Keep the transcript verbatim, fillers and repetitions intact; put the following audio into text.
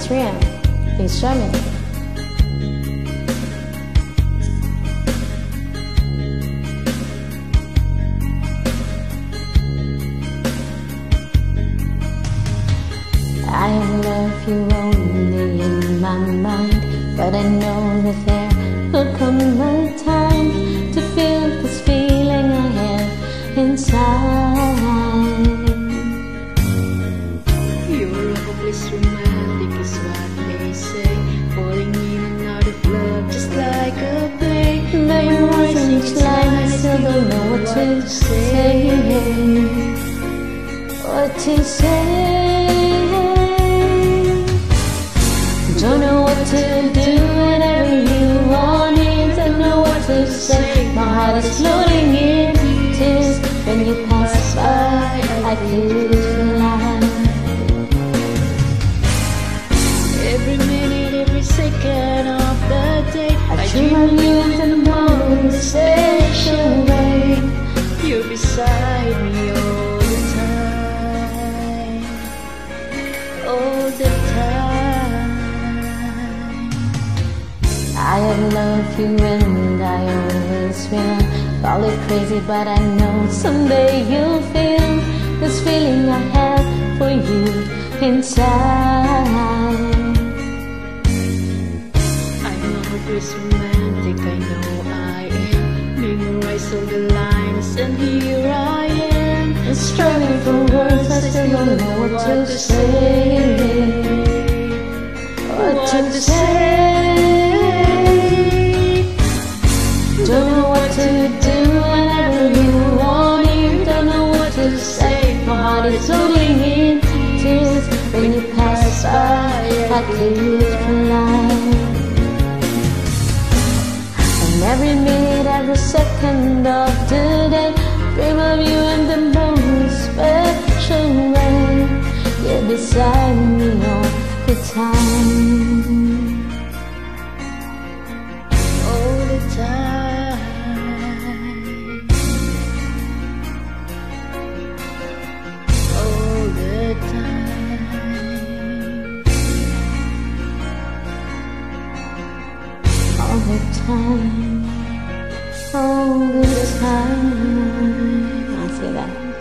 it's real. Please show me. I love you only in my mind, but I know that there will come a time to feel this feeling I have inside. You're a hopeless romantic is what they say, falling in and out of love just like a play. But you're rising each line, I still don't know what to say. What to say? Don't know what to do whenever you want it. Don't know what to say. My heart is floating in tears when you pass by. I could fly. Every minute, every second of the day, I dream of you in the most special way. You're beside me all the time, all the time. I have loved you and I always will. Call it crazy, but I know someday you'll feel this feeling I have for you inside. I'm a hopeless romantic, I know I am. Memorize all the lines and here I am. And struggling for words, I still don't know what to say. What to say? Don't know what to do whenever you want it. Don't know what to say. My heart is floating in tears when you pass by. I could fly. And every minute, every second of the day, dream of you in the most special way. You're beside me all the time, all the time. all the time, all the time. I see that.